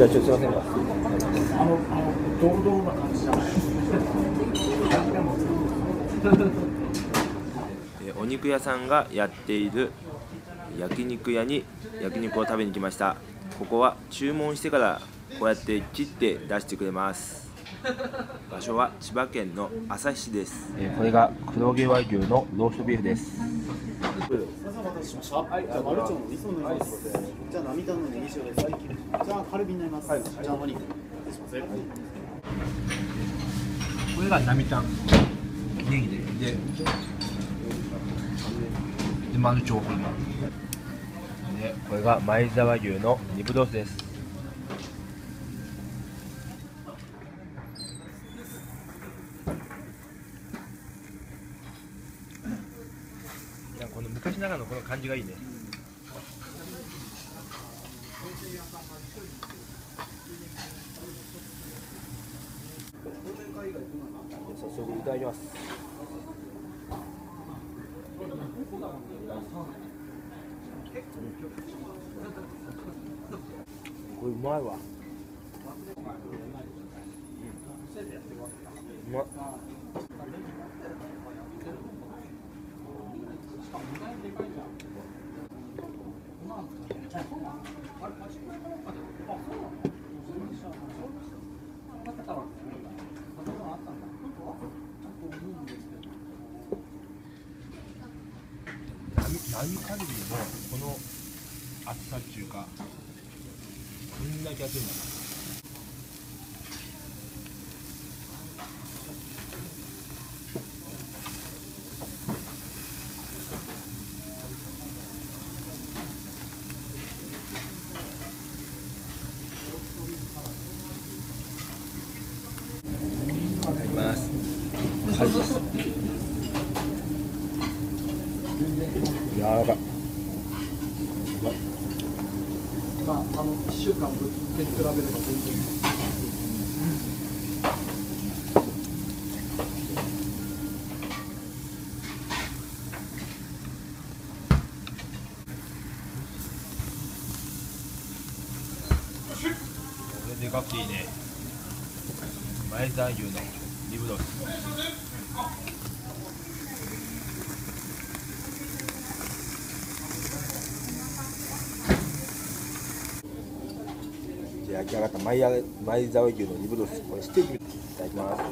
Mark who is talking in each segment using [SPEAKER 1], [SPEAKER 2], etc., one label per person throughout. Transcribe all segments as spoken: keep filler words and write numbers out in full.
[SPEAKER 1] じゃあちょっとすいませんが。
[SPEAKER 2] あの、あの、ドロドロな感じじゃない。
[SPEAKER 3] えお肉屋さんがやっている焼肉屋に焼肉を食べに来ました。ここは注文してからこうやって切って出してくれます。場所は千葉県の旭市です。
[SPEAKER 1] えー、これが黒毛和牛のローストビーフです。
[SPEAKER 2] お待たせしました。はい、じゃあマルチョウの味噌になります。じゃあ並タンのネギ塩です。じゃあカルビになります。はい、じゃあお肉お願いします。はい、
[SPEAKER 1] これが並タンネギで、で、でマルチョウで、これが前沢牛のリブロースです。この昔ながらのこの感じがいいね。早速いただきます。これうまいわ。うまっ。何カルビでもこの厚さっていうかこんだけ厚いんだな。いただきます。カルビです。柔らかい。
[SPEAKER 2] まあ、あのいっしゅうかんぶっけ比べれば全然。
[SPEAKER 1] これでかくていいね。前沢牛のリブロース。焼き上がった前沢牛のリブロース、これステーキいただきます。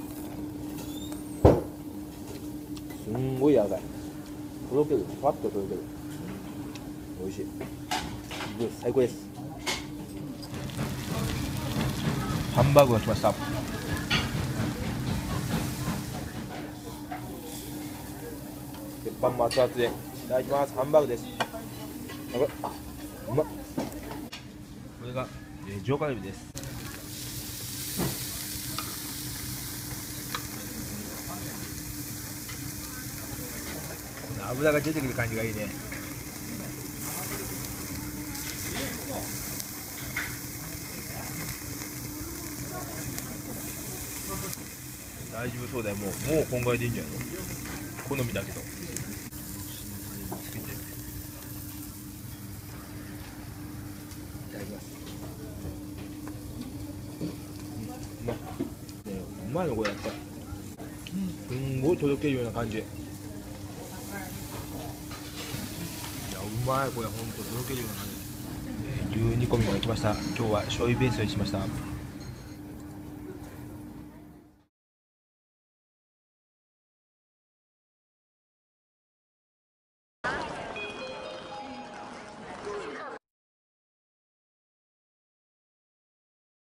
[SPEAKER 1] すんごい柔らかい。とろける、ふわっととろける。美味しい。リブロース最高です。ハンバーグが来ました。鉄板も熱々でいただきます。ハンバーグです。あ、うまっ。これが上カルビです。この油が出てくる感じがいいね。大丈夫そうだよ。もうもうこんぐらいでいいんじゃないの。好みだけど。うまいのこれやっぱり。すんごいとろけるような感じ。いやうまいこれ、ほんととろけるような感じ。牛煮込みが来ました。今日は醤油ベースにしました。